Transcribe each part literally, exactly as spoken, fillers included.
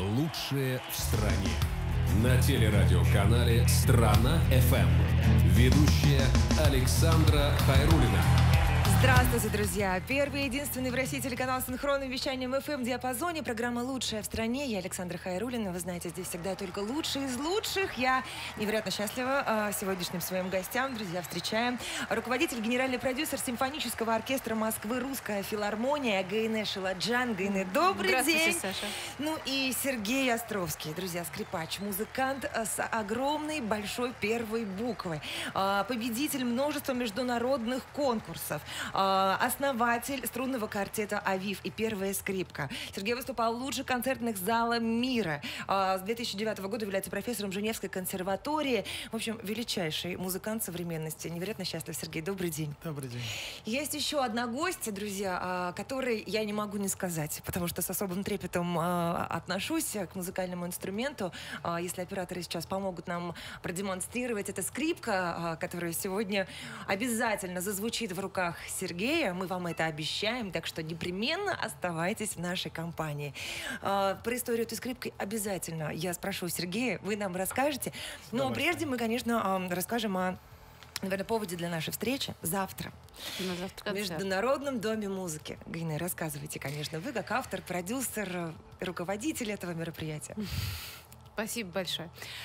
Лучшие в стране. На телерадиоканале «Страна-ФМ». Ведущая Александра Хайруллина. Здравствуйте, друзья! Первый и единственный в России телеканал с синхронным вещанием эф эм-диапазоне. Программа «Лучшая в стране». Я Александра Хайруллина. Вы знаете, здесь всегда только лучшие из лучших. Я невероятно счастлива сегодняшним своим гостям. Друзья, встречаем. Руководитель, генеральный продюсер симфонического оркестра Москвы «Русская филармония» Гайне Шиладжан. Гайне, добрый день! Саша. Ну и Сергей Островский, друзья, скрипач, музыкант с огромной большой первой буквы. Победитель множества международных конкурсов. Основатель струнного квартета «Авив» и первая скрипка. Сергей выступал в лучших концертных залах мира. С две тысячи девятого года является профессором Женевской консерватории. В общем, величайший музыкант современности. Невероятно счастлив. Сергей, добрый день. Добрый день. Есть еще одна гостья, друзья, которой я не могу не сказать, потому что с особым трепетом отношусь к музыкальному инструменту. Если операторы сейчас помогут нам продемонстрировать, это скрипка, которая сегодня обязательно зазвучит в руках Сергея. Мы вам это обещаем, так что непременно оставайтесь в нашей компании. Про историю этой скрипки обязательно я спрошу Сергея, вы нам расскажете. Но прежде мы, конечно, расскажем о, наверное, поводе для нашей встречи завтра. завтра в Международном доме музыки. Гайне, рассказывайте, конечно, вы как автор, продюсер, руководитель этого мероприятия. Спасибо большое.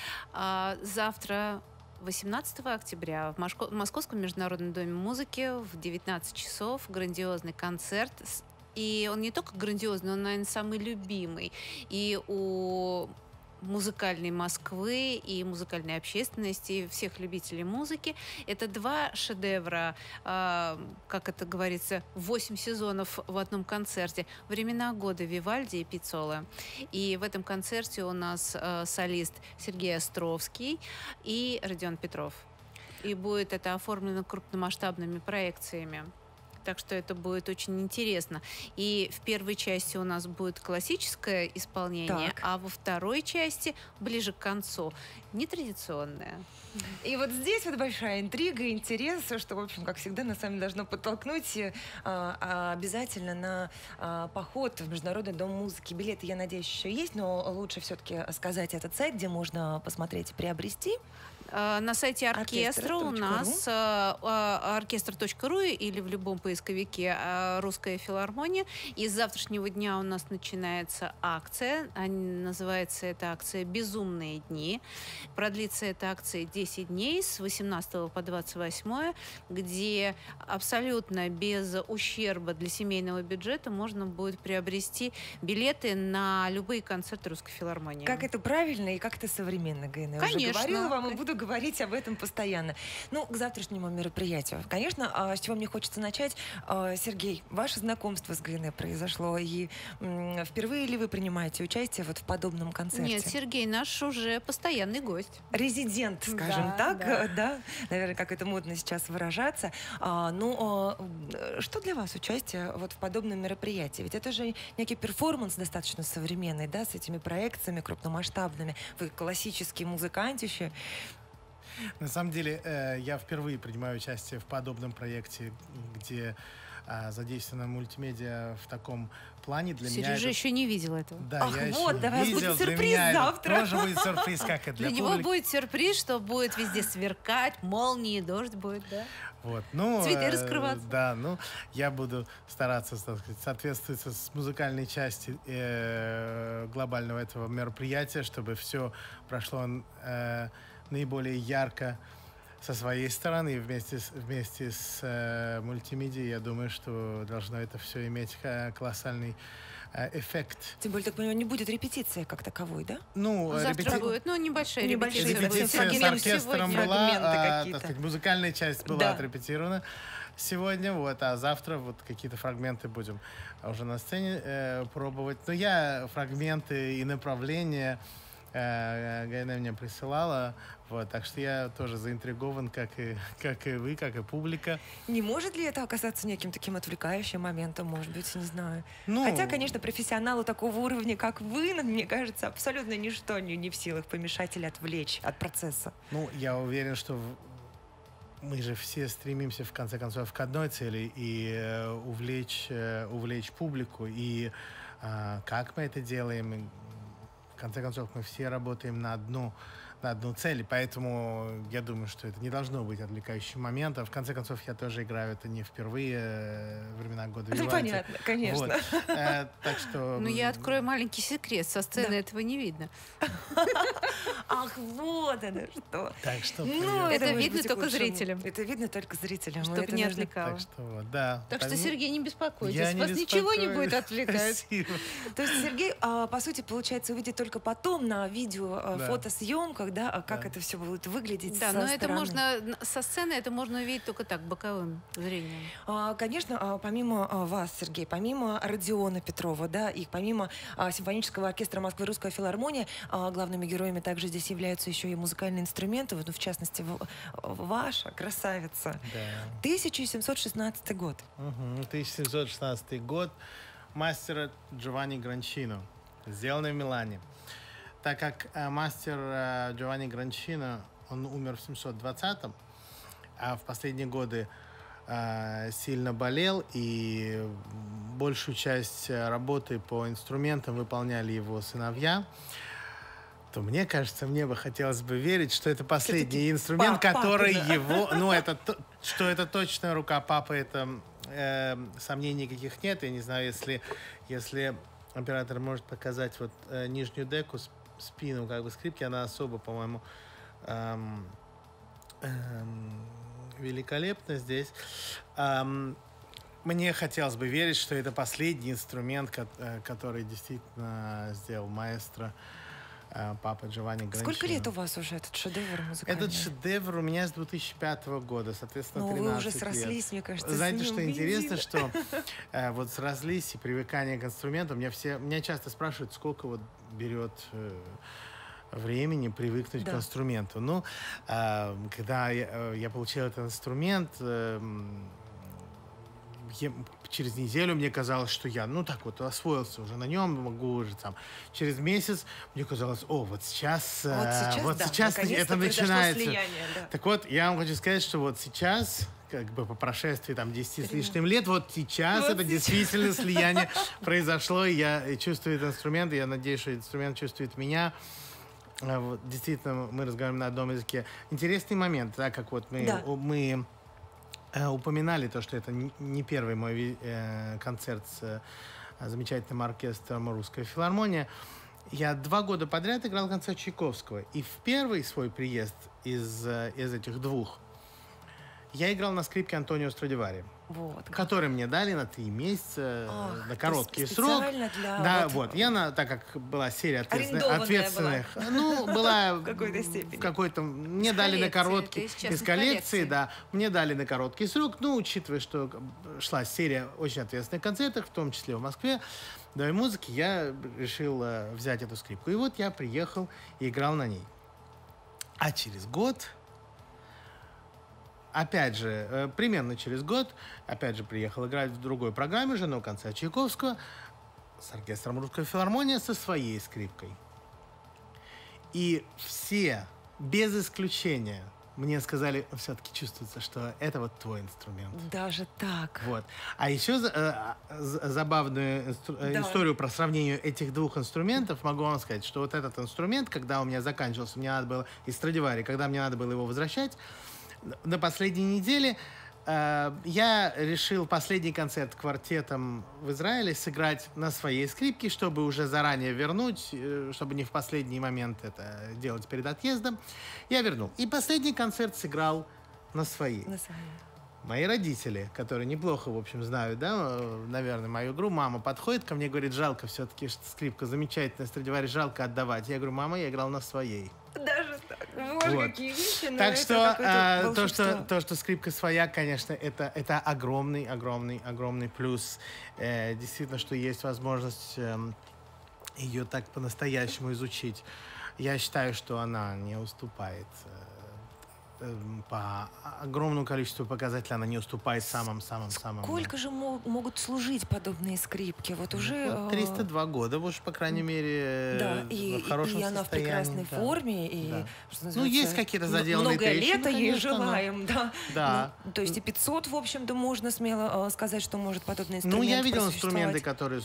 А, завтра, восемнадцатого октября, в Мошко- Московском международном доме музыки в девятнадцать часов грандиозный концерт. И он не только грандиозный, он, наверное, самый любимый. И у музыкальной Москвы и музыкальной общественности, и всех любителей музыки. Это два шедевра, э, как это говорится, восемь сезонов в одном концерте. «Времена года» Вивальди и Пиццола. И в этом концерте у нас э, солист Сергей Островский и Родион Петров. И будет это оформлено крупномасштабными проекциями. Так что это будет очень интересно. И в первой части у нас будет классическое исполнение, так. а во второй части, ближе к концу, нетрадиционное. И вот здесь вот большая интрига, интерес, что, в общем, как всегда, нас с вами должно подтолкнуть а, обязательно на а, поход в Международный дом музыки. Билеты, я надеюсь, еще есть, но лучше все-таки сказать этот сайт, где можно посмотреть и приобрести. На сайте оркестра у нас оркестр точка ру или в любом поисковике «Русская филармония». И с завтрашнего дня у нас начинается акция. Называется эта акция «Безумные дни». Продлится эта акция десять дней с восемнадцатого по двадцать восьмое, где абсолютно без ущерба для семейного бюджета можно будет приобрести билеты на любые концерты «Русской филармонии». Как это правильно и как это современно, Гайне. Конечно. Уже говорила вам и буду говорить об этом постоянно. Ну, к завтрашнему мероприятию. Конечно, с чего мне хочется начать. Сергей, ваше знакомство с Гайне произошло, и впервые ли вы принимаете участие вот в подобном концерте? Нет, Сергей наш уже постоянный гость. Резидент, скажем да, так, да. да, наверное, как это модно сейчас выражаться. А, ну, а, что для вас участие вот в подобном мероприятии? Ведь это же некий перформанс достаточно современный, да, с этими проекциями крупномасштабными. Вы классический музыкантище. На самом деле, э, я впервые принимаю участие в подобном проекте, где э, задействована мультимедиа в таком плане. Для Сережа меня это... еще не видел этого. Да, Ах, я вот, еще давай, не видел. будет сюрприз для меня завтра. Это тоже будет сюрприз, как и для, Для публики. него будет сюрприз, что будет везде сверкать, молнии, дождь будет, да? Вот, ну, Цветы э, раскрываться. Да, ну, я буду стараться, так сказать, соответствовать с музыкальной части э, глобального этого мероприятия, чтобы все прошло э, наиболее ярко со своей стороны. Вместе с, вместе с э, мультимедией, я думаю, что должно это все иметь колоссальный э, эффект. Тем более, так понимаю, не будет репетиции как таковой, да? Ну, Завтра репети... будет, ну, небольшая Небольшая репетиция. Репетиция будет. с Фрагмент оркестром сегодня. была, Фрагменты а, какие-то. так сказать, музыкальная часть была Да. отрепетирована сегодня, вот, а завтра вот какие-то фрагменты будем уже на сцене э, пробовать. Но я фрагменты и направления э, Гайне мне присылала, вот, так что я тоже заинтригован, как и, как и вы, как и публика. Не может ли это оказаться неким таким отвлекающим моментом, может быть, не знаю. Ну, Хотя, конечно, профессионалу такого уровня, как вы, мне кажется, абсолютно ничто не, не в силах помешать или отвлечь от процесса. Ну, я уверен, что в- мы же все стремимся, в конце концов, к одной цели и э, увлечь, э, увлечь публику. И э, как мы это делаем, В конце концов, мы все работаем на одну, на одну цель, и поэтому я думаю, что это не должно быть отвлекающим моментом. В конце концов, я тоже играю это не впервые, э, времена года Ну, Вивальди. понятно, конечно. Вот. Э, так что... Ну, я открою маленький секрет. Со сцены Да. этого не видно. Ах, вот оно что. Так что... Ну, Это может видно быть и к только лучшему. зрителям. Это видно только зрителям. Чтобы Это не нужно- отвлекало. Так что вот, да. Так что, Ну, Сергей, не беспокойтесь. я не Вас ничего не беспокоюсь. будет отвлекать. Спасибо. То есть Сергей, а, по сути, получается, увидит только потом на видео, а, Да. фотосъемках, да, а как Да. это все будет выглядеть Да, со но это стороны. можно н- со сцены это можно увидеть только так, боковым зрением. А, Конечно, а, помимо а, вас, Сергей, помимо Родиона Петрова, да, и помимо а, симфонического оркестра Москвы Русская филармония, а, главными героями также здесь являются еще и музыкальные инструменты, вот, ну, в частности, в- ваша красавица. Да. тысяча семьсот шестнадцатый год. Мгм. тысяча семьсот шестнадцатый год. Мастера Джованни Гранчино. Сделано в Милане. Так как э, мастер э, Джованни Гранчино, он умер в семьсот двадцатом, а в последние годы э, сильно болел, и большую часть э, работы по инструментам выполняли его сыновья, то мне кажется, мне бы хотелось бы верить, что это последний инструмент, папа, который да. его... Ну, это, то- что это точно рука папы, это э, сомнений никаких нет. Я не знаю, если, если оператор может показать вот э, нижнюю деку, с- спину как бы скрипки, она особо, по-моему, эм, эм, великолепна здесь. Эм, мне хотелось бы верить, что это последний инструмент, ко- э, который действительно сделал маэстро э, папа Джованни Гранчино. Сколько лет у вас уже этот шедевр музыкальный? Этот шедевр у меня с две тысячи пятого года, соответственно, Ну, вы тринадцать уже лет. срослись, мне кажется, с Знаете, ним, что интересно, видимо. что э, вот срослись и привыкание к инструменту. Меня все, меня часто спрашивают, сколько вот берет э, времени привыкнуть Да. к инструменту. Ну, э, когда я, э, я получил этот инструмент, э, м, я- через неделю мне казалось, что я, ну, так вот, освоился уже на нем, могу уже там. Через месяц мне казалось, о, вот сейчас, э, Вот сейчас, вот да, сейчас наконец-то это произошло начинается. слияние, да. Так вот, я вам хочу сказать, что вот сейчас, как бы по прошествии там десяти с лишним лет, вот сейчас Вот это сейчас. действительно слияние произошло, и я чувствую этот инструмент, и я надеюсь, что этот инструмент чувствует меня. А вот, действительно, мы разговариваем на одном языке. Интересный момент, так как вот мы, Да. у- мы э, упоминали то, что это не- не первый мой ви- э, концерт с э, замечательным оркестром «Русская филармония». Я два года подряд играл концерт Чайковского. И в первый свой приезд из, э, из этих двух я играл на скрипке Антонио Страдивари, Вот. который мне дали на три месяца, Ах, на то короткий есть срок. специально для Да, вот- вот. Я, на, так как была серия ответственных, Арендованная ответственных ну, была В какой-то степени. в какой-то, мне Из дали на коллекции, короткий, это из частных из коллекции, коллекций. да, мне дали на короткий срок, ну, учитывая, что шла серия очень ответственных концертов, в том числе в Москве, да, и музыки, я решил э, взять эту скрипку. И вот я приехал и играл на ней. А через год, опять же, э, примерно через год, опять же, приехал играть в другой программе уже, но концерт Чайковского с оркестром «Русская филармония» со своей скрипкой. И все, без исключения, мне сказали, все-таки чувствуется, что это вот твой инструмент. Даже так. Вот. А еще за- э, з- забавную инстру- э, Да. историю про сравнение этих двух инструментов могу вам сказать, что вот этот инструмент, когда у меня заканчивался, мне надо было из Страдивари, когда мне надо было его возвращать, на последней неделе э, я решил последний концерт квартетом в Израиле сыграть на своей скрипке, чтобы уже заранее вернуть, э, чтобы не в последний момент это делать перед отъездом. Я вернул. И последний концерт сыграл на своей. На самом деле. Мои родители, которые неплохо, в общем, знают, да, э, наверное, мою игру, мама подходит ко мне, говорит, жалко все-таки, что скрипка замечательная, Страдивари, жалко отдавать. Я говорю, мама, я играл на своей. Даже так. Боже, Вот. какие вещи. ну, Так это что, какое-то э, то, волшебство. что то, что скрипка своя, конечно, это, это огромный, огромный, огромный плюс. Э, действительно, что есть возможность эм, ее так по-настоящему изучить. Я считаю, что она не уступает э, эм, по огромному количеству показателей, она не уступает самым-самым-самым. Сколько же мо- могут служить подобные скрипки? Вот уже... Вот э, триста два года, уж, по крайней мере, э, Да, и, в хорошем и она в состоянии, прекрасной да. форме. И, Да. что Ну, называется, есть какие-то м- заделанные Многое трещины, лето ей конечно, но- желаем, да. Да. Ну, то есть и пятьсот, в общем-то, можно смело э, сказать, что может подобный Ну, инструмент я видел просуществовать. инструменты, которые су-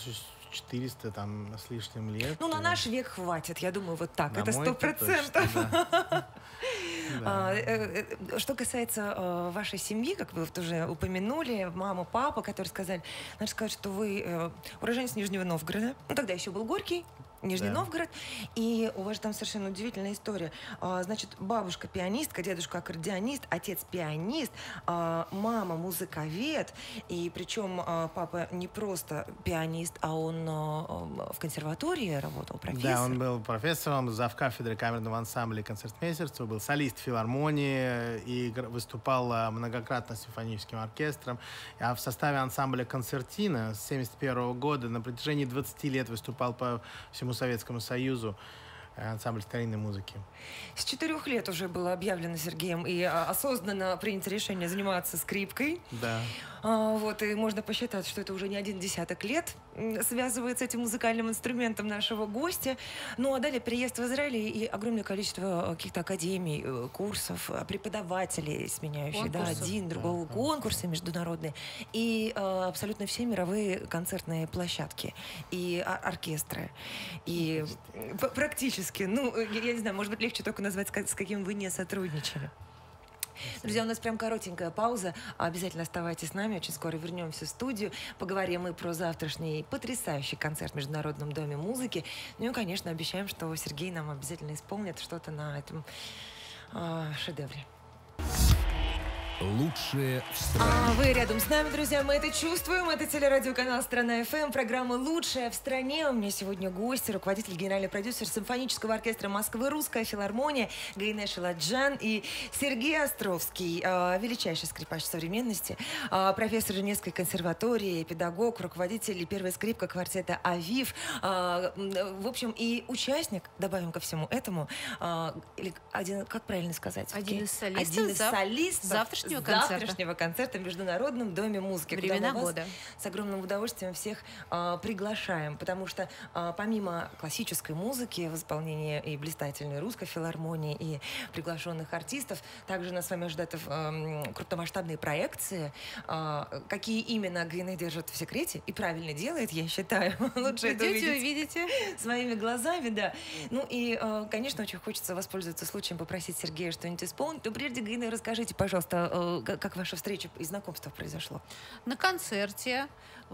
четыреста там с лишним лет. Ну, на наш век хватит, я думаю, вот так. На Это мой сто точно, процентов. да. А, э, э, Что касается э, вашей семьи, как вы вот уже упомянули, мама, папа, которые сказали, надо сказать, что вы э, уроженец Нижнего Новгорода. Ну, тогда еще был Горький. Нижний Да. Новгород, и у вас там совершенно удивительная история. А, значит, бабушка пианистка, дедушка аккордеонист, отец пианист, а, мама музыковед, и причем а, папа не просто пианист, а он а, в консерватории работал, профессор. Да, он был профессором, завкафедры камерного ансамбля и концертмейстерства, был солист филармонии и гр- выступал а, многократно с симфоническим оркестром. А в составе ансамбля «Концертина» с семьдесят первого года на протяжении двадцати лет выступал по всему Советскому Союзу, ансамбль старинной музыки. С четырех лет уже было объявлено Сергеем и а, осознанно принято решение заниматься скрипкой. Да. А, вот, и можно посчитать, что это уже не один десяток лет м, связывает с этим музыкальным инструментом нашего гостя. Ну, а далее приезд в Израиль и огромное количество каких-то академий, э, курсов, э, преподавателей, сменяющих, да, Конкурсов. один, другого, Да, конкурсы международные, и э, абсолютно все мировые концертные площадки, и ор- оркестры, и м, п- практически, ну, я, я не знаю, может быть, легче только назвать, с ка- с каким вы не сотрудничали. Друзья, у нас прям коротенькая пауза. Обязательно оставайтесь с нами. Очень скоро вернемся в студию. Поговорим мы про завтрашний потрясающий концерт в Международном доме музыки. Ну и, конечно, обещаем, что Сергей нам обязательно исполнит что-то на этом э, шедевре. Лучшее в стране. А вы рядом с нами, друзья, мы это чувствуем. Это телерадиоканал «Страна ФМ», программа «Лучшая в стране». У меня сегодня гость, руководитель, генеральный продюсер симфонического оркестра Москвы, Русская филармония Гаинэ Шиладжан и Сергей Островский, э, величайший скрипач современности, э, профессор Женевской консерватории, педагог, руководитель и первая скрипка квартета «Авив». Э, в общем, и участник, добавим ко всему этому, э, или один, как правильно сказать? Один из солистов Один из зав- солистов завтрашнего концерта. завтрашнего концерта в Международном доме музыки. куда Времена мы вас года. с огромным удовольствием всех а, приглашаем, потому что а, помимо классической музыки в исполнении и блистательной русской филармонии, и приглашенных артистов, также нас с вами ожидают а, крупномасштабные проекции. А, какие именно Гаинэ держит в секрете и правильно делает, я считаю. Лучше это Придете, увидеть увидите. своими глазами, да. Ну и, э, конечно, очень хочется воспользоваться случаем, попросить Сергея что-нибудь исполнить. Но прежде, Гаинэ, расскажите, пожалуйста, э, как, как ваша встреча и знакомство произошло? На концерте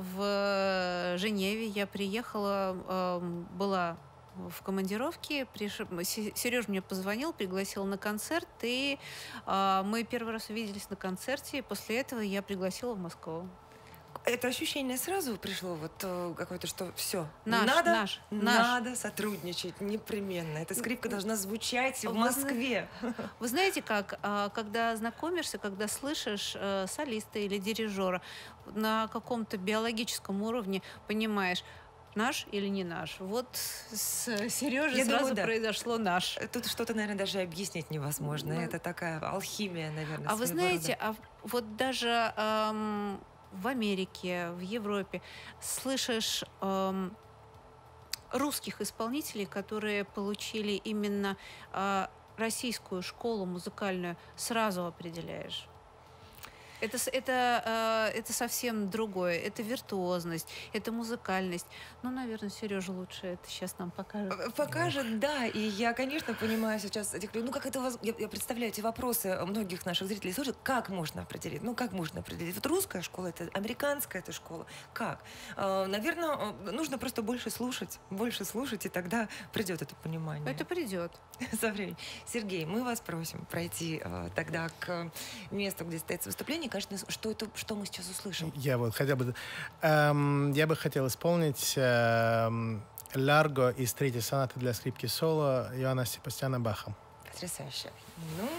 в Женеве я приехала, э, была в командировке, приш... Сереж мне позвонил, пригласил на концерт, и э, мы первый раз увиделись на концерте, и после этого я пригласила в Москву. Это ощущение сразу пришло, вот э, какое-то, что все, Наш, надо, наш, надо сотрудничать непременно. Эта скрипка должна звучать в Вы Москве. Вы знаете, как, а, когда знакомишься, когда слышишь э, солиста или дирижера, на каком-то биологическом уровне понимаешь, наш или не наш. Вот с Сережей Я сразу думаю, да. произошло наш. Тут что-то, наверное, даже объяснить невозможно. Ну, Это такая алхимия, наверное. А вы своего знаете, рода. а вот даже эм, в Америке, в Европе слышишь эм, русских исполнителей, которые получили именно э, российскую школу музыкальную, сразу определяешь. Это, с- это, э, это совсем другое. Это виртуозность, это музыкальность. Ну, наверное, Сережа лучше это сейчас нам покажет. Э, Покажет, да. И я, конечно, понимаю сейчас этих людей. Ну, как это воз- я, я представляю эти вопросы многих наших зрителей слушают. Как можно определить? Ну, как можно определить? Вот русская школа, это американская эта школа. Как? Э, Наверное, э, нужно просто больше слушать. Больше слушать, и тогда придет это понимание. Это придет. Со временем. Сергей, мы вас просим пройти э, тогда к месту, где состоится выступление. Конечно, что это, что мы сейчас услышим? Я вот хотел бы... эм, я бы хотел исполнить эм, «Ларго» из третьей сонаты для скрипки соло Иоанна Себастьяна Баха. Потрясающе. Ну,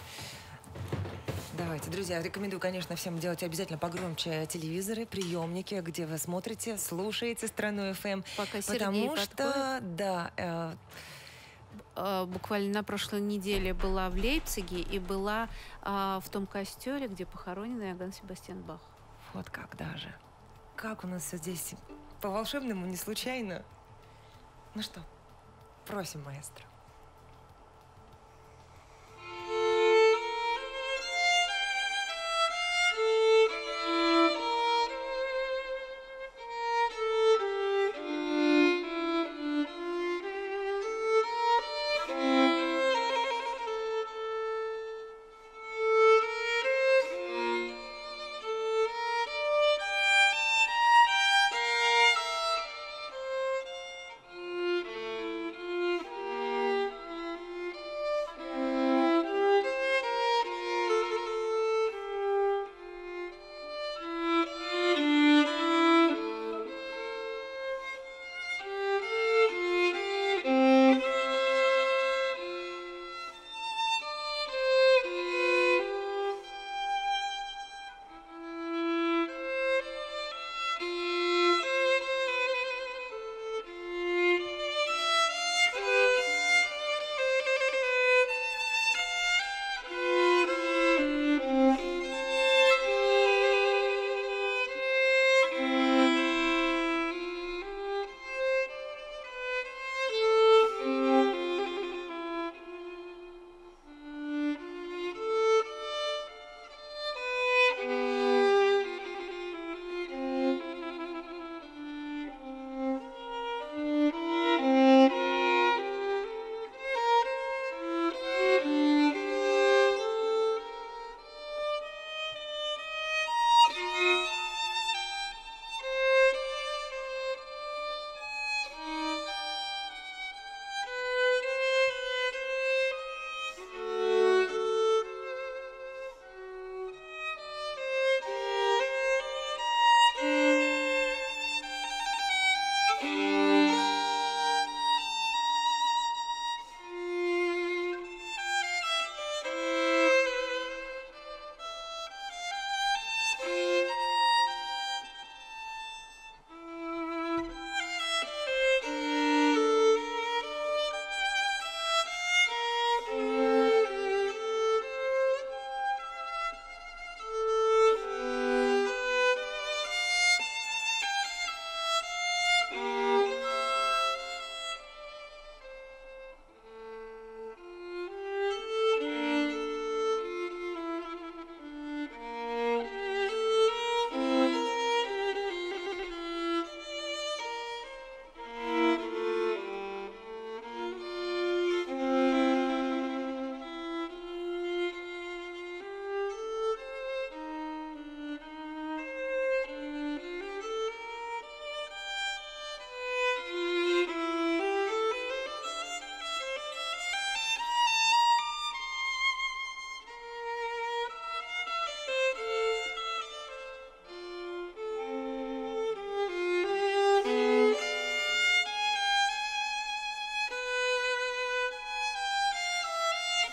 давайте, друзья, рекомендую, конечно, всем делать обязательно погромче телевизоры, приемники, где вы смотрите, слушаете «Страну ФМ». Пока Сергей Потому подходит. что, да, э, Э, буквально на прошлой неделе была в Лейпциге и была э, в том костеле, где похоронен Иоганн Себастьян Бах. вот как даже. Как у нас все здесь по-волшебному, не случайно. Ну что, просим, маэстро. Thank you.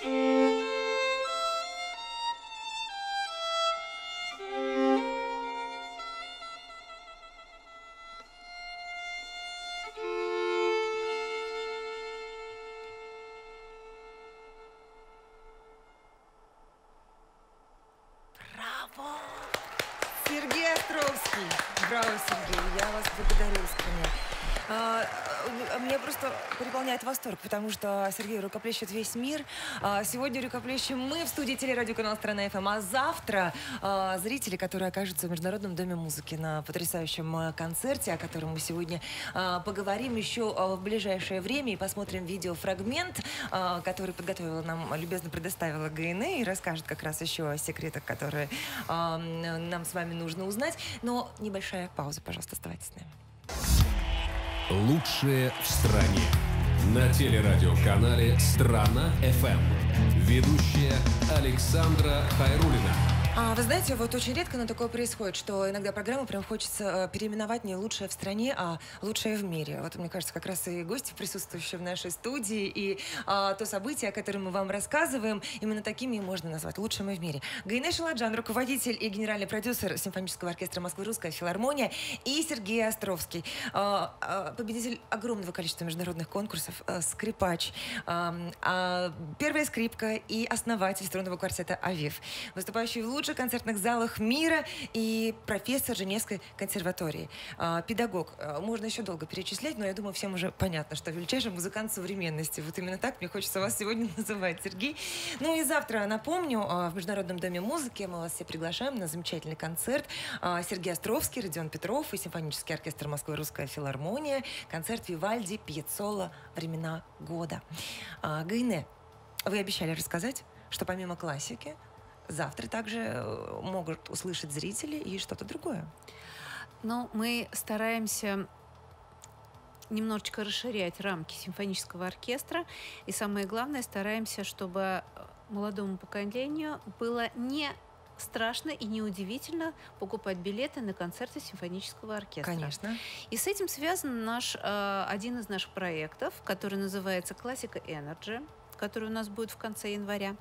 Сергей Островский. Браво, Сергей. Я вас благодарю искренне. А, меня просто переполняет восторг, потому что Сергей рукоплещет весь мир. А, сегодня рукоплещем мы в студии телерадиоканала «Страна эф эм», а завтра а, зрители, которые окажутся в Международном доме музыки на потрясающем а, концерте, о котором мы сегодня а, поговорим еще а, в ближайшее время и посмотрим видеофрагмент, а, который подготовила нам, любезно предоставила ГНЭ, и расскажет как раз еще о секретах, которые а, нам с вами нужно узнать. Но небольшая пауза, пожалуйста, оставайтесь с нами. Лучшее в стране. На телерадиоканале «Страна эф эм». Ведущая Александра Хайруллина. А вы знаете, вот очень редко, но такое происходит, что иногда программу прям хочется э, переименовать не «Лучшее в стране», а «Лучшее в мире». Вот, мне кажется, как раз и гости, присутствующие в нашей студии, и э, то событие, о котором мы вам рассказываем, именно такими и можно назвать «Лучшими в мире». Гаинэ Шаладжан, руководитель и генеральный продюсер симфонического оркестра Москвы «Русская филармония», и Сергей Островский, э, э, победитель огромного количества международных конкурсов, э, скрипач, э, э, первая скрипка и основатель струнного квартета «Авив», выступающий в лучших концертных залах мира и профессор Женевской консерватории, э, педагог. Э, можно еще долго перечислять, но я думаю, всем уже понятно, что величайший музыкант современности. Вот именно так мне хочется вас сегодня называть, Сергей. Ну и завтра, напомню, э, в Международном доме музыки мы вас все приглашаем на замечательный концерт. Э, Сергей Островский, Родион Петров и симфонический оркестр Москвы «Русская филармония». Концерт Вивальди «Пьеццола. Времена года». Э, Гаинэ, вы обещали рассказать, что помимо классики завтра также могут услышать зрители и что-то другое. Ну, мы стараемся немножечко расширять рамки симфонического оркестра. И самое главное, стараемся, чтобы молодому поколению было не страшно и неудивительно покупать билеты на концерты симфонического оркестра. Конечно. И с этим связан наш, один из наших проектов, который называется «Классика Энерджи», который у нас будет в конце января.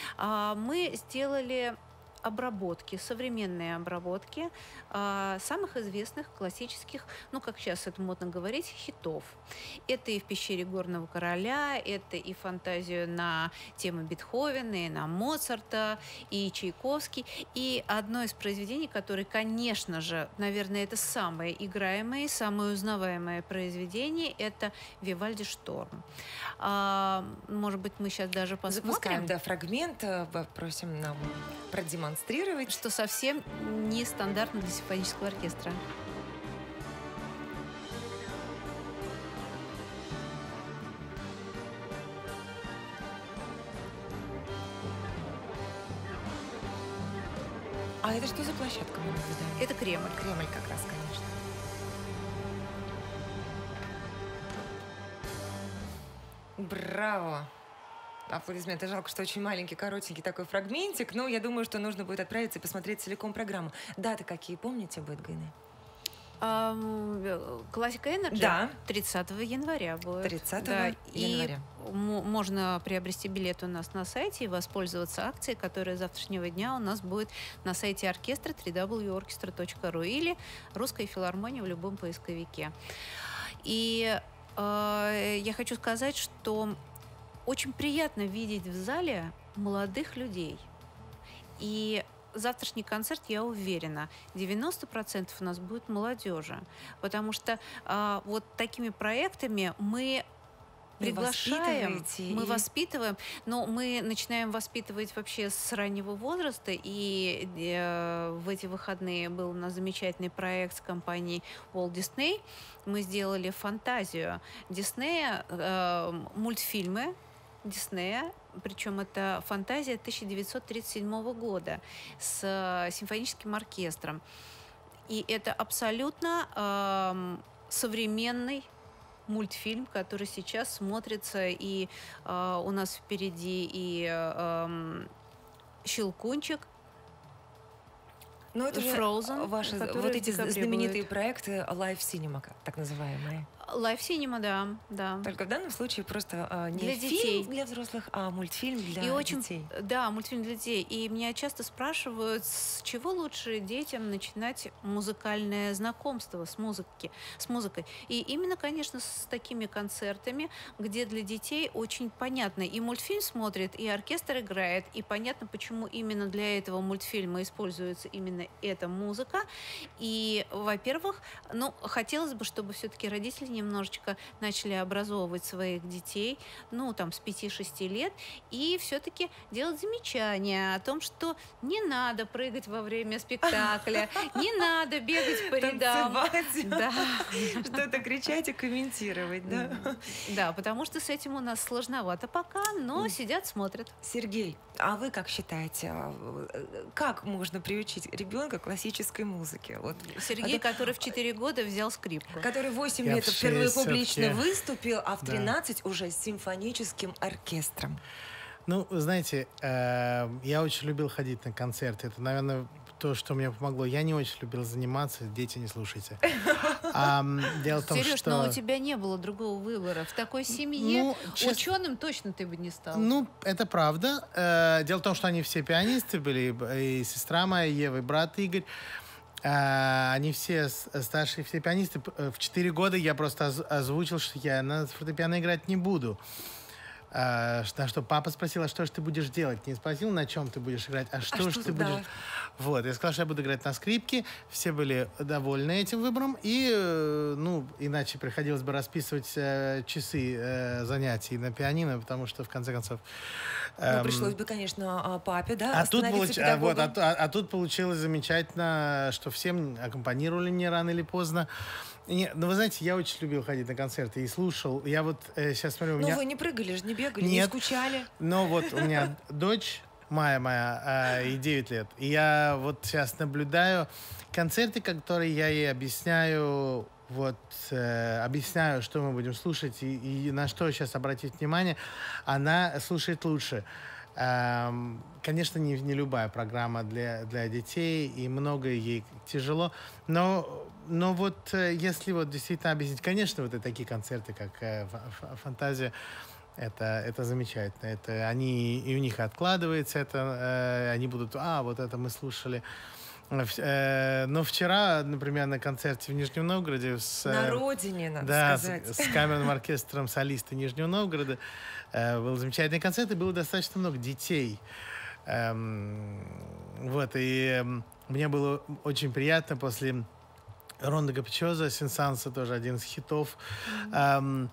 Мы сделали обработки, современные обработки а, самых известных классических, ну, как сейчас это модно говорить, хитов. Это и «В пещере горного короля», это и фантазию на темы Бетховена, и на Моцарта, и Чайковский. И одно из произведений, которое, конечно же, наверное, это самое играемое, самое узнаваемое произведение, это «Вивальди Шторм». А, может быть, мы сейчас даже посмотрим. Запускаем, да, фрагмент, просим нам продемонстрировать. Что совсем не стандартно для симфонического оркестра. А это что за площадка? Мы наблюдаем? Это Кремль. Кремль как раз, конечно. Браво! Аплодисменты. Жалко, что очень маленький, коротенький такой фрагментик, но я думаю, что нужно будет отправиться и посмотреть целиком программу. Даты какие, помните, будет, Гаинэ? Um, классика Энерджи? Да. тридцатого января будет. тридцатого да. января. И можно приобрести билет у нас на сайте и воспользоваться акцией, которая с завтрашнего дня у нас будет на сайте оркестра дабл ю дабл ю дабл ю точка оркестра точка ру или «Русская филармония» в любом поисковике. И э, я хочу сказать, что очень приятно видеть в зале молодых людей. И завтрашний концерт, я уверена, девяносто процентов у нас будет молодежи. Потому что а, вот такими проектами мы приглашаем, мы и... воспитываем, но мы начинаем воспитывать вообще с раннего возраста. И э, в эти выходные был у нас замечательный проект с компанией Walt Disney. Мы сделали фантазию Диснея, э, мультфильмы Диснея, причем это фантазия тысяча девятьсот тридцать седьмого года с э, симфоническим оркестром. И это абсолютно э, современный мультфильм, который сейчас смотрится, и э, у нас впереди и э, «Щелкунчик», Ну, это Frozen, ваши вот эти знаменитые будет. проекты Live Cinema, так называемые. Лайв-синема, да, да. Только в данном случае просто а, не Для фильм детей. для взрослых, а мультфильм для И очень, детей. да, мультфильм для детей. И меня часто спрашивают, с чего лучше детям начинать музыкальное знакомство с, музыки, с музыкой. И именно, конечно, с такими концертами, где для детей очень понятно. И мультфильм смотрит, и оркестр играет, и понятно, почему именно для этого мультфильма используется именно эта музыка. И, во-первых, ну, хотелось бы, чтобы все-таки родители немножечко начали образовывать своих детей, ну, там, с пяти-шести лет, и все-таки делать замечания о том, что не надо прыгать во время спектакля, не надо бегать по рядам. Да. Что-то кричать и комментировать, да? Да, потому что с этим у нас сложновато пока, но сидят, смотрят. Сергей, а вы как считаете, как можно приучить ребенка к классической музыке? Вот. Сергей, Это... который в четыре года взял скрипку. Который восемь Я лет в впервые шесть публично всё-таки. выступил, а в Да. тринадцать уже с симфоническим оркестром. Ну, вы знаете, э, я очень любил ходить на концерты. Это, наверное, то, что мне помогло. Я не очень любил заниматься, дети, не слушайте. А, дело в том, Сереж, что... но у тебя не было другого выбора. В такой семье Ну, честно- ученым точно ты бы не стал. Ну, это правда. Э, Дело в том, что они все пианисты были, и сестра моя Ева, и брат Игорь. Э, Они все с- старшие, все пианисты. П- В четыре года я просто оз- озвучил, что я на фортепиано играть не буду. Э, ш- На что папа спросил, а что же ты будешь делать? Не спросил, на чем ты будешь играть, а что же что ты за- да. будешь... Вот, я сказал, что я буду играть на скрипке. Все были довольны этим выбором. И, э, ну, иначе приходилось бы расписывать э, часы э, занятий на пианино, потому что, в конце концов... Ну, эм, пришлось бы, конечно, а, папе, да, а тут, становиться получ- а, вот, а, педагогом. ту- а- а тут получилось замечательно, что всем аккомпанировали мне рано или поздно. И не- ну, вы знаете, я очень любил ходить на концерты и слушал. Я вот э, сейчас смотрю, у Ну, меня... вы не прыгали же, не бегали, не Нет. скучали. Но вот у меня дочь, Майя моя, э, ей девять лет. И я вот сейчас наблюдаю концерты, которые я ей объясняю, вот, э, объясняю, что мы будем слушать и, и на что сейчас обратить внимание, она слушает лучше. Эм, конечно, не, не любая программа для, для детей, и многое ей тяжело, но, но вот э, если вот действительно объяснить, конечно, вот и такие концерты, как э, «Ф- Ф- «Фантазия», это, это замечательно. Это они, и у них откладывается это, э, они будут, а, вот это мы слушали. Э, в- э, но вчера, например, на концерте в Нижнем Новгороде с... э, На родине, надо да, с, сказать. с камерным оркестром солисты Нижнего Новгорода. Э, был замечательный концерт, и было достаточно много детей. Эм, вот, и эм, мне было очень приятно после Ронда Капичоза, Сенсанса, тоже один из хитов. Эм,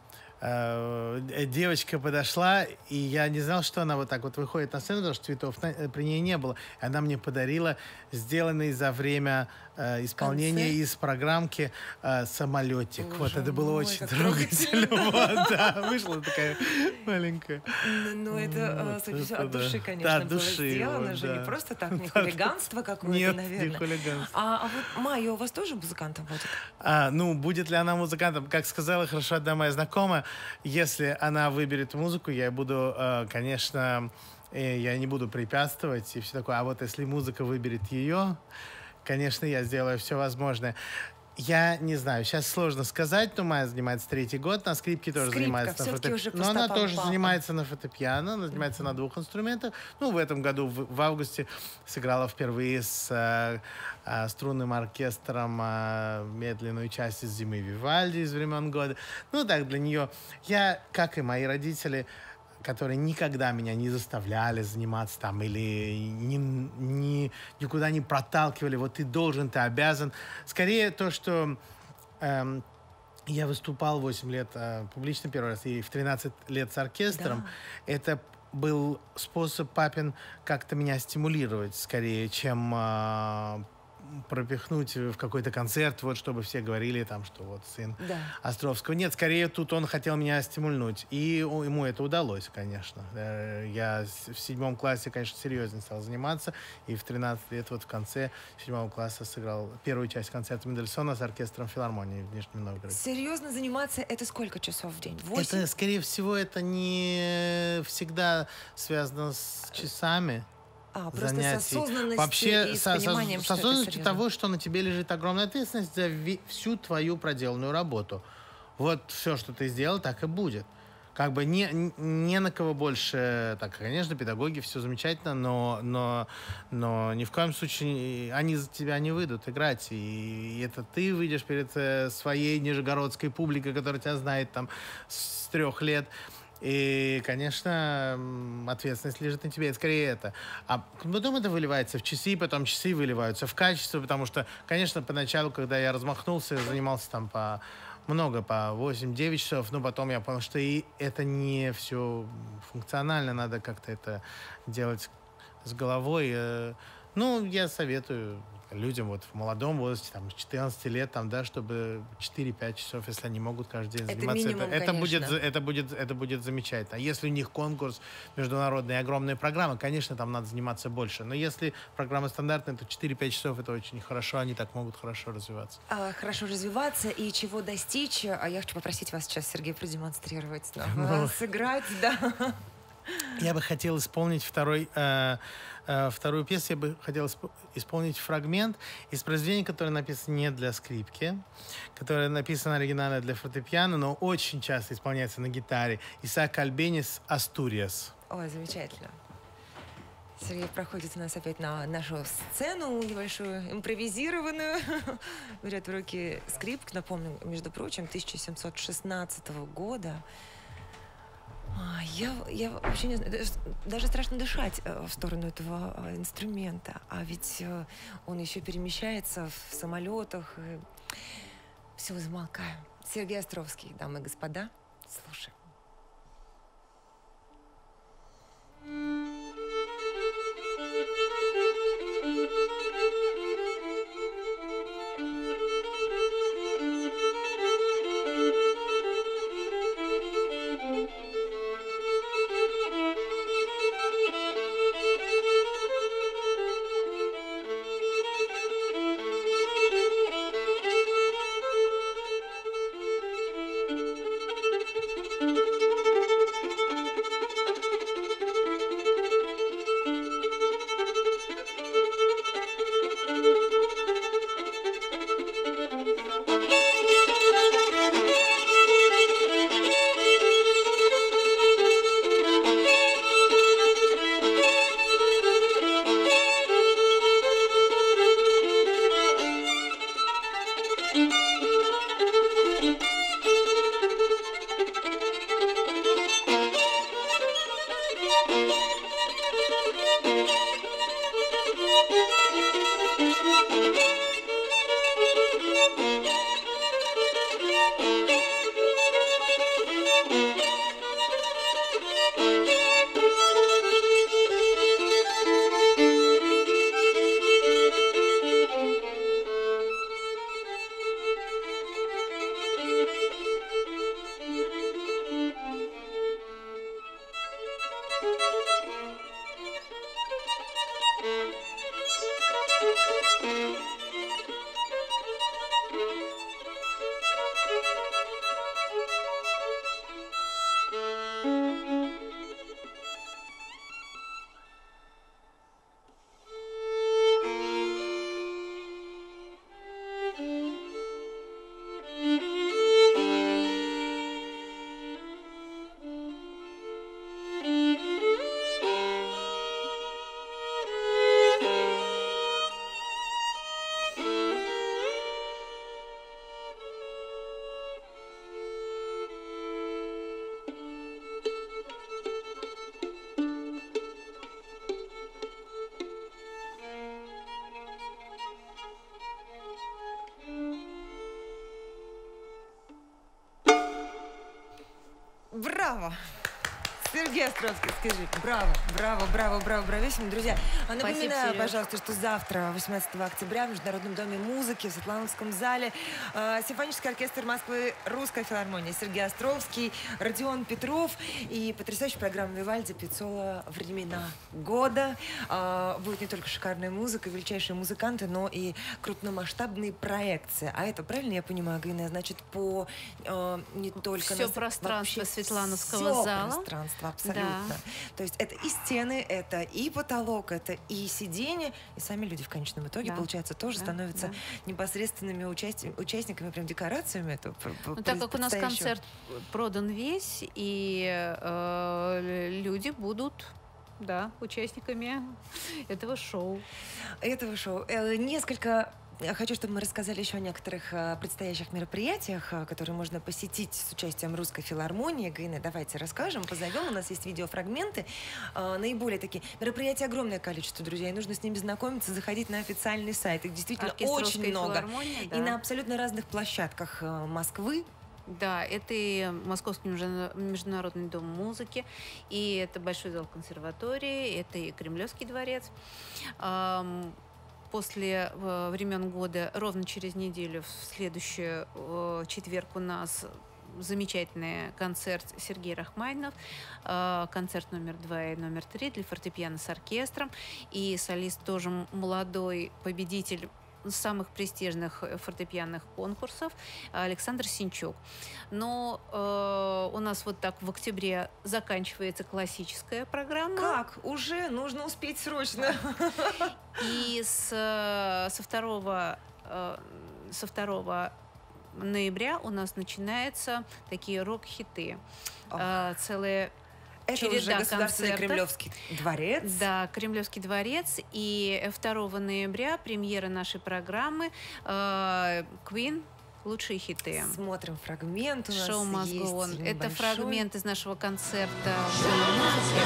э, девочка подошла, и я не знал, что она вот так вот выходит на сцену, потому что цветов на- при ней не было. И она мне подарила сделанный за время э, исполнения Концерт? из программки э, самолетик. Боже Вот это было мой, очень как трогательно. Вот, да, вышла такая маленькая. Ну, ну, это, э, Вот, судя по- это от да. души, Да, конечно, от было души, сделано вот, же, да. не просто так, не Да, хулиганство какое-то, Нет, не наверное. хулиганство. А, а вот Майя у вас тоже музыкантом будет? А, ну, будет ли она музыкантом? Как сказала хорошо одна моя знакомая, если она выберет музыку, я буду, э, конечно, э, я не буду препятствовать и все такое. А вот если музыка выберет ее, конечно, я сделаю все возможное. Я не знаю, сейчас сложно сказать, но Майя занимается третий год, на скрипке тоже Скрипка, занимается. На всё-таки уже по Но она стопам тоже папы. занимается на фортепиано, она занимается на двух инструментах. Ну, в этом году, в, в августе, сыграла впервые с э, э, струнным оркестром э, медленную часть из «Зимы Вивальди» из времен года. Ну, так, для нее... Я, как и мои родители, которые никогда меня не заставляли заниматься там или ни, ни- никуда не проталкивали, вот ты должен, ты обязан. Скорее то, что эм, я выступал восемь лет э, публично первый раз и в тринадцать лет с оркестром, это был способ папин как-то меня стимулировать скорее, чем э, пропихнуть в какой-то концерт, вот чтобы все говорили там, что вот сын Да. Островского. Нет, скорее тут он хотел меня стимульнуть. И о- ему это удалось, конечно. Э, Я с- в седьмом классе, конечно, серьезнее стал заниматься. И в тринадцать лет, вот в конце седьмого класса сыграл первую часть концерта Мендельсона с оркестром филармонии в Нижнем Новгороде. Серьезно заниматься это сколько часов в день? Восемь? Это, скорее всего, это не всегда связано с часами. А, просто с занятий. осознанностью Вообще, и с со- со- пониманием, с что это осознанностью серьезно. того, что на тебе лежит огромная ответственность за ви- всю твою проделанную работу. вот все, что ты сделал, так и будет. Как бы не, не на кого больше... Так, конечно, педагоги, все замечательно, но, но, но ни в коем случае они за тебя не выйдут играть. И это ты выйдешь перед своей нижегородской публикой, которая тебя знает там с трех лет. И, конечно, ответственность лежит на тебе. Это скорее это. А потом это выливается в часы, потом часы выливаются в качество, потому что, конечно, поначалу, когда я размахнулся, занимался там по... много, по восемь-девять часов, но потом я понял, что и это не все функционально, надо как-то это делать с головой. Ну, я советую людям вот в молодом возрасте, там, с четырнадцати лет, там, да, чтобы четыре-пять часов, если они могут каждый день это заниматься, минимум, это, это, будет, это, будет, это будет замечательно. А если у них конкурс международный, огромные программы, конечно, там надо заниматься больше. Но если программа стандартная, то четыре-пять часов это очень хорошо, они так могут хорошо развиваться. А, хорошо развиваться и чего достичь. А я хочу попросить вас сейчас, Сергей, продемонстрировать, нам, Ну, сыграть, да. Я бы хотел исполнить второй, э, э, вторую песню. Я бы хотел исп- исполнить фрагмент из произведения, которое написано не для скрипки, которое написано оригинально для фортепиано, но очень часто исполняется на гитаре. Исаак Альбенис «Астуриас». Ой, замечательно. Сергей проходит у нас опять на нашу сцену небольшую, импровизированную. Берет в руки скрипку, напомню, между прочим, тысяча семьсот шестнадцатого года. А, Я, я вообще не знаю, даже, даже страшно дышать э, в сторону этого э, инструмента. А ведь э, он еще перемещается в самолетах. И... Все, замолкаю. Сергей Островский, дамы и господа, слушаем. Браво! Сергей Островский, скажи, браво, браво, браво, браво, брависсимо. Друзья, а напоминаю, Сереж. пожалуйста, что завтра, восемнадцатого октября, в Международном доме музыки в Светлановском зале э, симфонический оркестр Москвы, Русская филармония, Сергей Островский, Родион Петров и потрясающая программа Вивальди Пиццола «Времена года». Э, будет не только шикарная музыка, величайшие музыканты, но и крупномасштабные проекции. А это, правильно я понимаю, Галина, значит, по э, не только... Все на- пространство вообще Светлановского всё зала. пространство пространство абсолютно. Да. То есть это и стены, это и потолок, это и сиденье, и сами люди в конечном итоге, да. получается, тоже да. становятся да. непосредственными участи- участниками, прям декорациями. Это, ну, так как у нас концерт продан весь, и э, люди будут... Да, участниками этого шоу. Этого шоу. Несколько... Я хочу, чтобы мы рассказали еще о некоторых предстоящих мероприятиях, которые можно посетить с участием Русской филармонии. Гаина, давайте расскажем, позовем. У нас есть видеофрагменты. Наиболее такие мероприятия огромное количество, друзья, и нужно с ними знакомиться, заходить на официальный сайт. Их действительно Оркестр очень Русской много. Да. И на абсолютно разных площадках Москвы. Да, это и Московский международный дом музыки, и это Большой зал консерватории, это и Кремлевский дворец. После времен года, ровно через неделю, в следующий четверг у нас замечательный концерт Сергей Рахманинов, концерт номер два и номер три для фортепиано с оркестром, и солист тоже молодой, победитель самых престижных фортепианных конкурсов Александр Синчук. Но э, у нас вот так в октябре заканчивается классическая программа. Как? Уже? Нужно успеть срочно. И с, со второго, э, со второго ноября у нас начинаются такие рок-хиты. Э, целые Это уже Государственный Кремлевский дворец. Да, Кремлевский дворец. И второго ноября премьера нашей программы э, Queen «Лучшие хиты». Смотрим фрагмент. У нас Шоу «Must есть Go On». небольшой. Это фрагмент из нашего концерта в Доме музыки.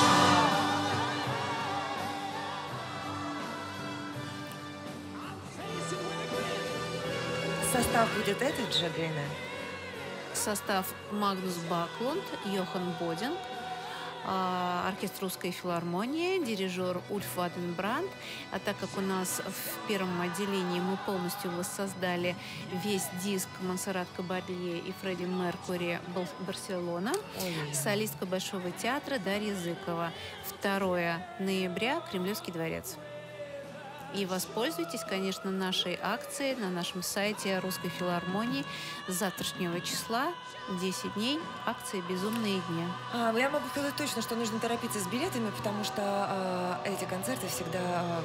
Состав будет этот же, Гаина? Состав Магнус Баклунд, Йохан Бодинг, оркестр Русской филармонии, дирижер Ульф Ваденбранд. А так как у нас в первом отделении мы полностью воссоздали весь диск Монсеррат Кабалье и Фредди Меркури «Барселона», солистка Большого театра Дарья Зыкова. второго ноября Кремлевский дворец. И воспользуйтесь, конечно, нашей акцией на нашем сайте Русской филармонии с завтрашнего числа. десять дней. Акция «Безумные дни». А, я могу сказать точно, что нужно торопиться с билетами, потому что а, эти концерты всегда а,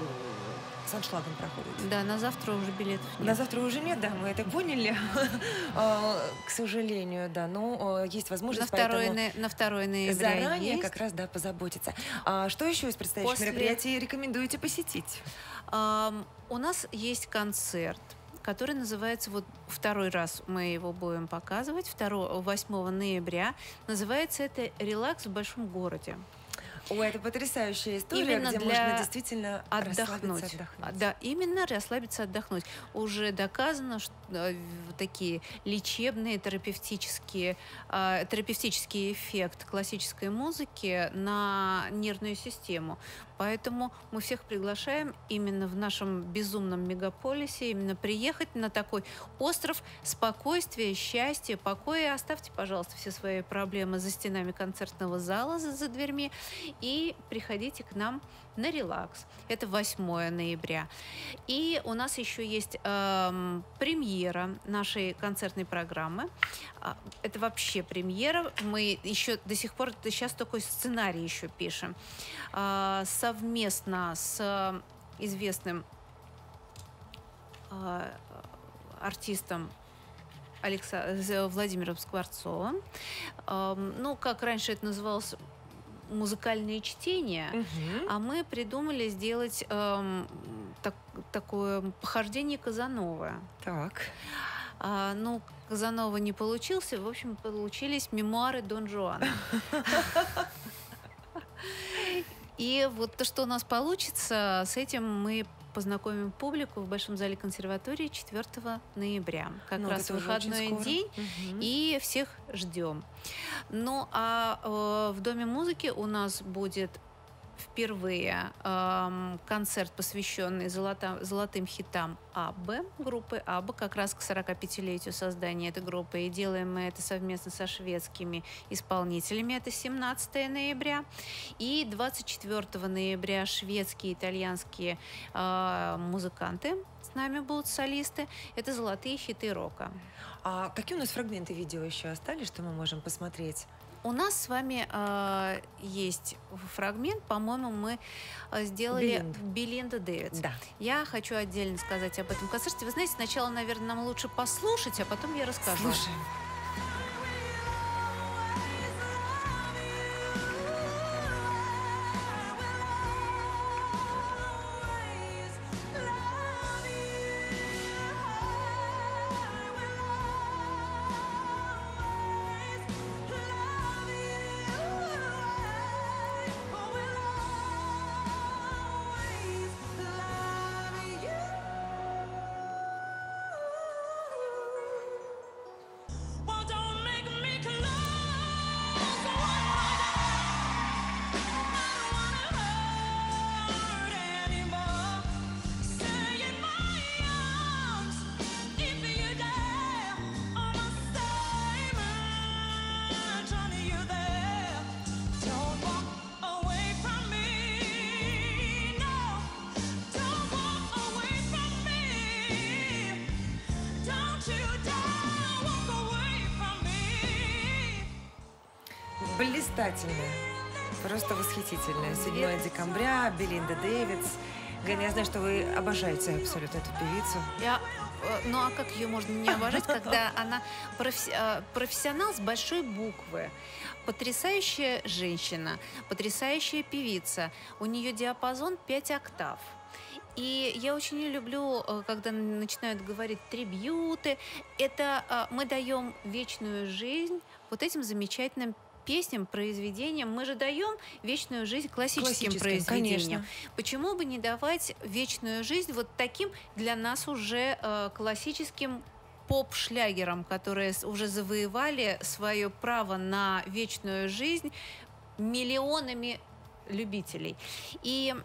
с аншлагом проходят. Да, на завтра уже билетов нет. На завтра уже нет, да, мы это поняли. К сожалению, да, но есть возможность на второго ноября заранее как раз, да, позаботиться. Что еще из предстоящих мероприятий рекомендуете посетить? У нас есть концерт, который называется, вот второй раз мы его будем показывать, восьмого ноября. Называется это «Релакс в большом городе». Ой, это потрясающая история, именно где для можно действительно отдохнуть. отдохнуть. Да, именно расслабиться, отдохнуть. Уже доказано, что э, такие лечебные, терапевтические, э, терапевтический эффект классической музыки на нервную систему. Поэтому мы всех приглашаем именно в нашем безумном мегаполисе именно приехать на такой остров спокойствия, счастья, покоя. Оставьте, пожалуйста, все свои проблемы за стенами концертного зала, за, за дверьми, и приходите к нам на релакс. Это восьмого ноября. И у нас еще есть э, премьера нашей концертной программы. Это вообще премьера. Мы еще до сих пор, сейчас такой сценарий еще пишем. Э, совместно с известным э, артистом Алекса... Владимиром Скворцовым. Э, ну, как раньше это называлось, музыкальные чтения, угу. А мы придумали сделать эм, так, такое похождение Казанова. Так. А, ну, Казанова не получился, в общем, получились мемуары Дон Жуана. И вот то, что у нас получится, с этим мы познакомим публику в Большом зале консерватории четвёртого ноября. Как ну, раз выходной день, угу. И всех ждем. Ну, а э, в Доме музыки у нас будет впервые э, концерт, посвященный золото, золотым хитам Аббы, группы Абба, как раз к сорокапятилетию создания этой группы. И делаем мы это совместно со шведскими исполнителями. Это семнадцатого ноября. И двадцать четвёртого ноября шведские и итальянские э, музыканты с нами будут, солисты. Это золотые хиты рока. А какие у нас фрагменты видео еще остались, что мы можем посмотреть? У нас с вами э, есть фрагмент, по-моему, мы э, сделали Белинда Дэвидс. Да. Я хочу отдельно сказать об этом концерте. Вы знаете, сначала, наверное, нам лучше послушать, а потом я расскажу. Слушаем. Блистательная, просто восхитительная. седьмое декабря, Белинда Дэвидс. Ген, я знаю, что вы обожаете абсолютно эту певицу. Я, ну а как ее можно не обожать, когда она профессионал с большой буквы. Потрясающая женщина, потрясающая певица. У нее диапазон пять октав. И я очень не люблю, когда начинают говорить трибьюты. Это мы даем вечную жизнь вот этим замечательным песням, произведениям. Мы же даем вечную жизнь классическим произведениям. Конечно. Почему бы не давать вечную жизнь вот таким для нас уже э, классическим поп-шлягерам, которые уже завоевали свое право на вечную жизнь миллионами любителей. И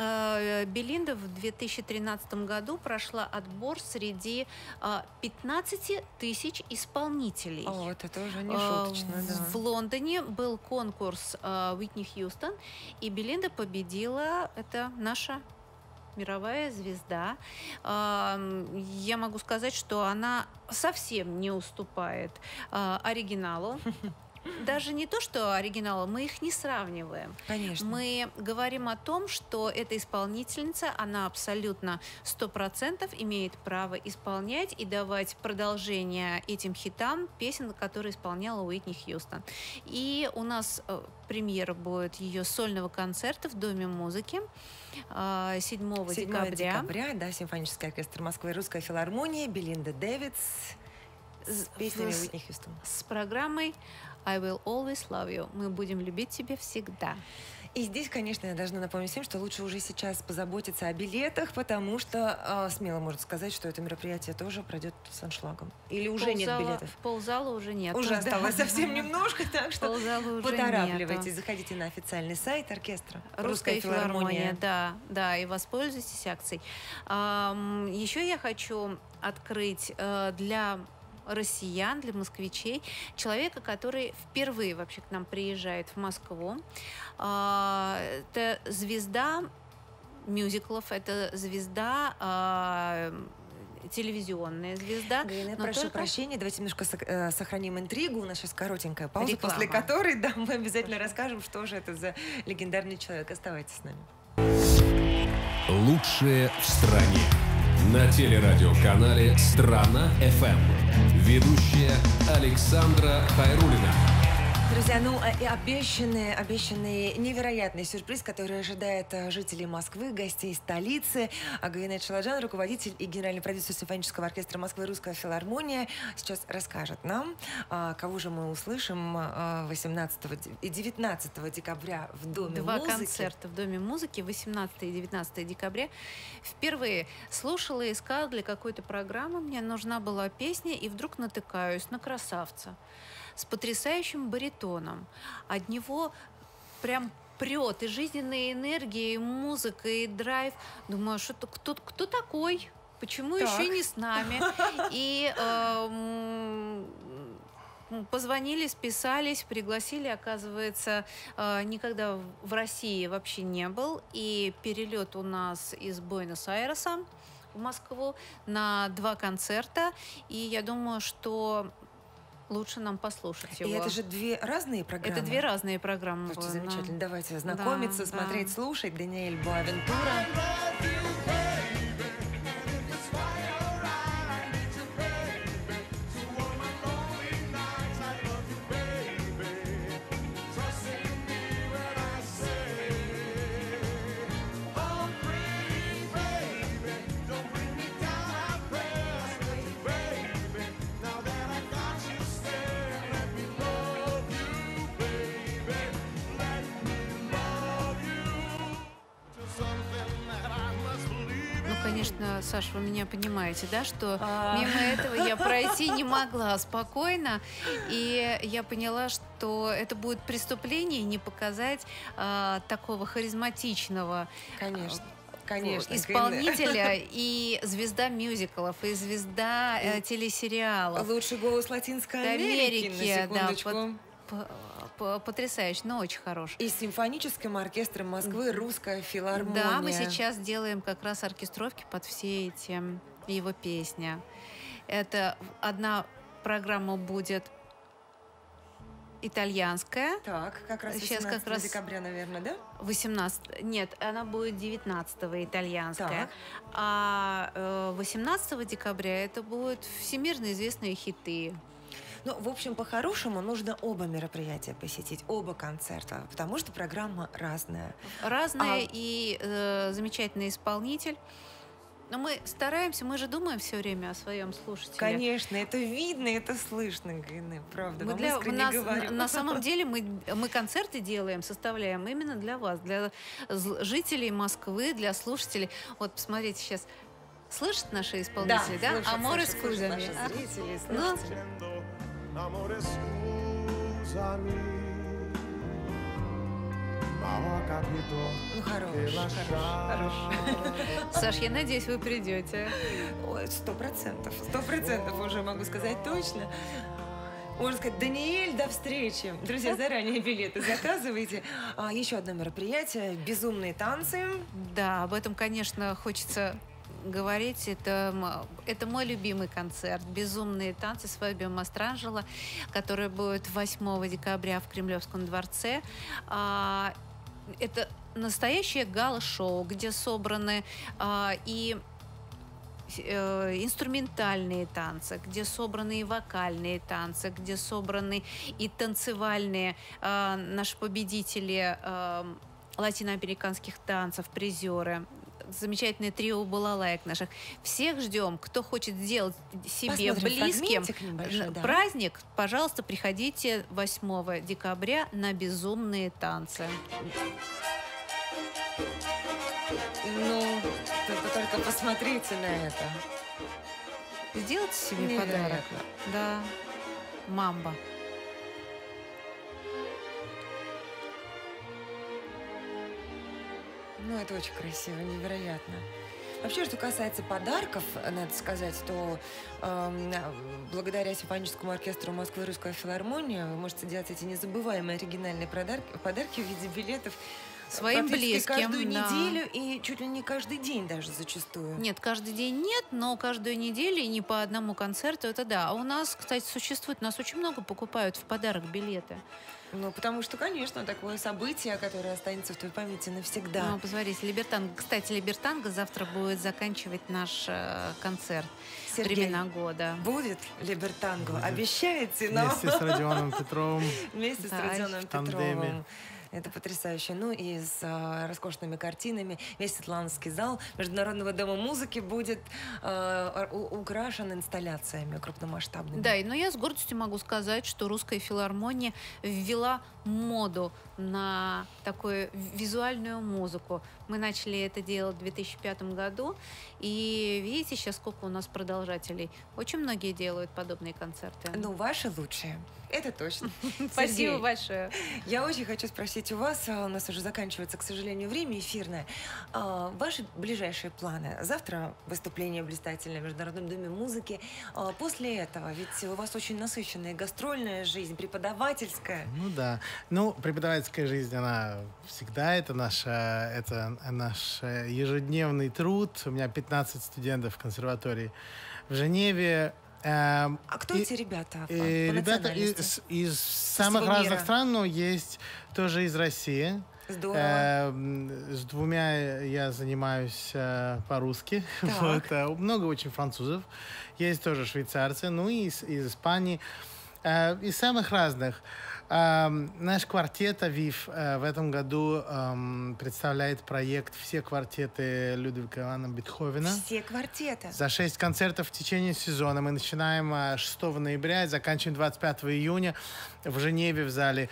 Белинда в две тысячи тринадцатом году прошла отбор среди пятнадцати тысяч исполнителей. О, это тоже не шуточно, да. В Лондоне был конкурс Уитни Хьюстон, и Белинда победила. Это наша мировая звезда. Я могу сказать, что она совсем не уступает оригиналу. Даже не то, что оригиналы, мы их не сравниваем. Конечно. Мы говорим о том, что эта исполнительница, она абсолютно сто процентов имеет право исполнять и давать продолжение этим хитам песен, которые исполняла Уитни Хьюстон. И у нас э, премьера будет ее сольного концерта в Доме музыки э, седьмого декабря. декабря, да, симфонический оркестр Москвы, Русская филармония, Белинда Дэвидс с песнями Уитни Хьюстон. С программой I will always love you. Мы будем любить тебя всегда. И здесь, конечно, я должна напомнить всем, что лучше уже сейчас позаботиться о билетах, потому что э, смело можно сказать, что это мероприятие тоже пройдет с аншлагом. Или уже ползала, нет билетов? Ползала уже нет. Уже осталось совсем немножко, так что поторапливайтесь. Заходите на официальный сайт оркестра Русская филармония. Да, да, и воспользуйтесь акцией. Еще я хочу открыть для россиян, для москвичей, человека, который впервые вообще к нам приезжает в Москву. Это звезда мюзиклов, это звезда, телевизионная звезда. Галина, я прошу только... прощения, давайте немножко сохраним интригу. У нас сейчас коротенькая пауза, Реклама. После которой да, мы обязательно прошу. расскажем, что же это за легендарный человек. Оставайтесь с нами. Лучшее в стране. На телерадиоканале «Страна.эф эм». Ведущая Александра Хайруллина. Друзья, ну и обещанный, обещанный невероятный сюрприз, который ожидает жителей Москвы, гостей столицы. Гаинат Шаладжан, руководитель и генеральный продюсер симфонического оркестра Москвы «Русская филармония», сейчас расскажет нам, кого же мы услышим восемнадцатого и девятнадцатого декабря в Доме Два музыки. Два концерта в Доме музыки, восемнадцатого и девятнадцатого декабря. Впервые слушала, искала для какой-то программы, мне нужна была песня, и вдруг натыкаюсь на красавца с потрясающим баритоном. От него прям прет и жизненная энергия, и музыка, и драйв. Думаю, что кто, кто такой? Почему так. еще не с нами? И э, позвонили, списались, пригласили. Оказывается, э, никогда в России вообще не был. И перелет у нас из Буэнос-Айреса в Москву на два концерта. И я думаю, что лучше нам послушать его. И это же две разные программы? Это две разные программы. Слушайте, замечательно. Да. Давайте знакомиться, да, смотреть, да. слушать. Даниэль Буавентура. Конечно, Саш, вы меня понимаете, да, что А. мимо этого я пройти не могла спокойно. И я поняла, что это будет преступление не показать а, такого харизматичного Конечно. Конечно, исполнителя и звезда мюзиклов, и звезда э, телесериалов. Лучший голос Латинской Америки, Америки, на да, секундочку. под- по- потрясающий, но очень хороший. И с симфоническим оркестром Москвы «Русская филармония». Да, мы сейчас делаем как раз оркестровки под все эти его песни. Это одна программа будет итальянская. Так, как раз Сейчас как восемнадцатого раз- декабря, наверное, да? восемнадцатого Нет, она будет девятнадцатого итальянская. Так. А э, восемнадцатого декабря это будут всемирно известные хиты. Ну, в общем, по-хорошему нужно оба мероприятия посетить, оба концерта, потому что программа разная. Разные А- и э, замечательный исполнитель. Но мы стараемся, мы же думаем все время о своем слушателе. Конечно, это видно, это слышно, Гайны, правда. Мы вам для, искренне нас, говорю. на, на самом деле мы, мы концерты делаем, составляем именно для вас, для з- жителей Москвы, для слушателей. Вот посмотрите сейчас, слышат наши исполнители, да? слышат, Аморы слышат, с слышат кузами. наши А? зрители, и Ну, слушатели. Amore, scusami, ma ho capito Ну, хорош, che хорош, хорош. Саш, я надеюсь, вы придете. Ой, сто процентов, сто процентов уже могу сказать точно. Можно сказать, Даниэль, до встречи. Друзья, заранее билеты заказывайте. А, еще одно мероприятие «Безумные танцы». Да, об этом, конечно, хочется говорить. Это, м- это мой любимый концерт «Безумные танцы» с Фабио Мастранджело, который будет восьмого декабря в Кремлевском дворце. А, Это настоящее гала-шоу, где собраны а, и э, инструментальные танцы, где собраны и вокальные танцы, где собраны и танцевальные э, наши победители э, латиноамериканских танцев, призеры. Замечательное трио балалаек наших. Всех ждем, кто хочет сделать себе Посмотрим близким фрагментик небольшой, да. праздник, пожалуйста, приходите восьмого декабря на «Безумные танцы». Ну, только, только посмотрите на это. Сделайте себе Невероятно. подарок. Да. Мамба. Ну, это очень красиво, невероятно. Вообще, что касается подарков, надо сказать, то эм, благодаря симфоническому оркестру Москвы «Русская филармония» вы можете делать эти незабываемые оригинальные подарки, подарки в виде билетов Своим практически близким, каждую да. неделю и чуть ли не каждый день даже зачастую. Нет, каждый день нет, но каждую неделю и не по одному концерту, это да. А у нас, кстати, существует, у нас очень много покупают в подарок билеты. Ну, потому что, конечно, такое событие, которое останется в твоей памяти навсегда. Ну, посмотрите, Либертанго. Кстати, Либертанго завтра будет заканчивать наш э, концерт Сергей, «Времена года». будет Либертанго? Обещаете нам? Вместе с Родионом Петровым. Вместе с Да, Родионом в тандеме. Петровым. Это потрясающе. Ну и с а, роскошными картинами. Весь Светлановский зал Международного дома музыки будет а, у- украшен инсталляциями крупномасштабными. Да, и- но я с гордостью могу сказать, что Русская филармония ввела моду на такую визуальную музыку. Мы начали это делать в две тысячи пятом году, и видите сейчас, сколько у нас продолжателей. Очень многие делают подобные концерты. Ну, ваши лучшие. Это точно. Спасибо Сергей, большое. я очень хочу спросить у вас, а, у нас уже заканчивается, к сожалению, время эфирное. А, Ваши ближайшие планы? Завтра выступление блистательное в Международном доме музыки. А После этого, ведь у вас очень насыщенная гастрольная жизнь, преподавательская. Ну да. Ну, преподавательская жизнь, она всегда, это, наша, это наш ежедневный труд. У меня пятнадцать студентов в консерватории в Женеве. Эм, А кто и- эти ребята по, э, по Ребята национальности? из, из самых всего разных мира. стран, но есть тоже из России. Здорово. Эм, С двумя я занимаюсь э, по-русски. Так. Вот, э, много очень французов. Есть тоже швейцарцы, ну и из, из Испании. Э, Из самых разных. Эм, Наш квартет «Авив» э, в этом году эм, представляет проект «Все квартеты Людвига Ивана Бетховена». Все квартеты. За шесть концертов в течение сезона. Мы начинаем а, шестого ноября и заканчиваем двадцать пятого июня в Женеве в зале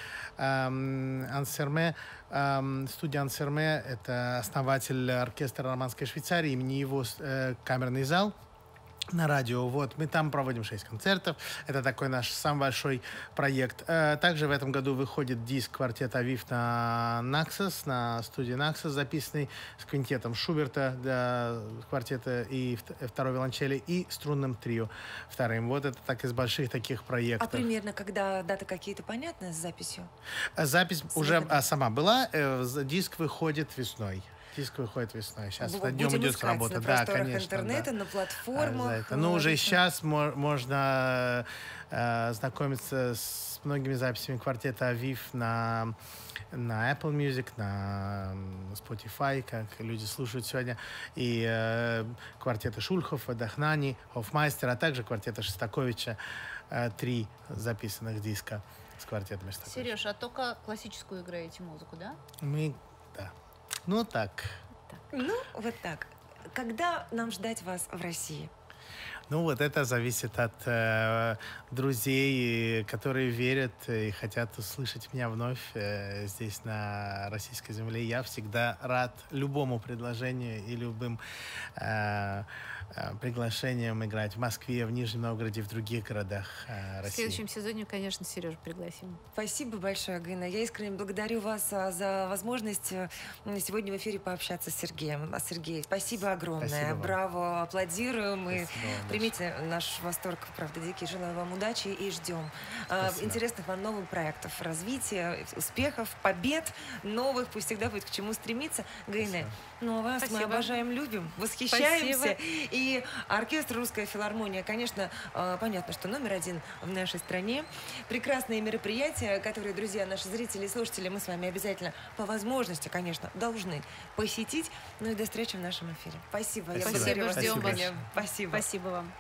эм, Ансерме. Эм, студия Ансерме — это основатель оркестра романской Швейцарии, имени его э, камерный зал на радио. Вот, мы там проводим шесть концертов. Это такой наш самый большой проект. Э, Также в этом году выходит диск квартета «Авив» на Naxos, на студии Naxos, записанный с квинтетом Шуберта для квартета и вт- второй виолончели и струнным трио вторым. Вот это так из больших таких А проектов. примерно, когда даты какие-то понятны с записью? Э, Запись уже выходом. а, сама была. Э, з- Диск выходит весной. Диск выходит весной. Сейчас Бу- это днем Будем идет искать работа. на Да, просторах конечно. интернета, да. на А, платформах. за это. Ну, уже логично. сейчас мо- можно э, знакомиться с многими записями квартета «Авив» на, на Apple Music, на м, Spotify, как люди слушают сегодня, и э, квартета Шульхова, Дахнани, Хофмайстер, а также квартета Шостаковича, э, три записанных диска с квартетом Шостаковича. Сереж, а только классическую играете музыку, да? Мы, да. Ну, так. Ну, вот так. Когда нам ждать вас в России? Ну вот это зависит от э, друзей, которые верят и хотят услышать меня вновь э, здесь на российской земле. Я всегда рад любому предложению и любым э, э, приглашениям играть в Москве, в Нижнем Новгороде и в других городах э, В России. следующем сезоне, конечно, Сережу пригласим. Спасибо большое, Гайна. Я искренне благодарю вас а, за возможность э, сегодня в эфире пообщаться с Сергеем. А, Сергей, спасибо огромное. Спасибо вам. Браво, аплодируем. И Спасибо вам примите наш восторг, правда, дикий. Желаю вам удачи и ждем а, Спасибо. интересных вам новых проектов, развития, успехов, побед новых. Пусть всегда будет к чему стремиться. Гайна, Спасибо. ну а вас мы Спасибо. обожаем, любим, восхищаемся. Спасибо. И оркестр «Русская филармония», конечно, э, понятно, что номер один в нашей стране. Прекрасные мероприятия, которые, друзья, наши зрители и слушатели, мы с вами обязательно по возможности, конечно, должны посетить. Ну и до встречи в нашем эфире. Спасибо. Я Спасибо. благодарю вас Спасибо, ждем вас. искренне. Спасибо. Спасибо вам.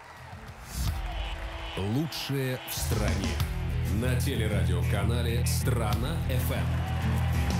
Лучшее в стране. На телерадиоканале «Страна эф эм».